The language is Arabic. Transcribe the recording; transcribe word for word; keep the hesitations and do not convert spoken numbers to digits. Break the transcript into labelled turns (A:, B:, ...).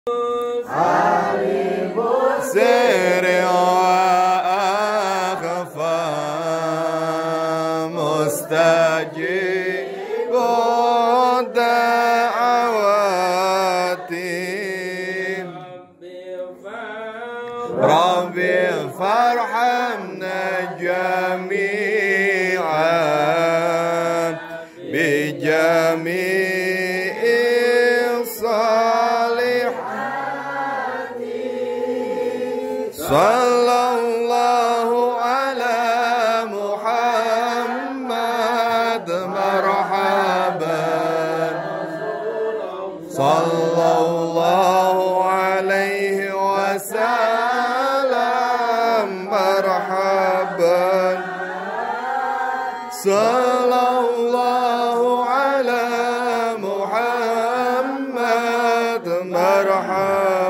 A: سر وأخفى مستجيب الدعوات ربي فارحمنا جميعا بجميع الصالحات صلى الله على محمد مرحبا صلى الله عليه وسلم مرحبا صلى الله على محمد مرحبا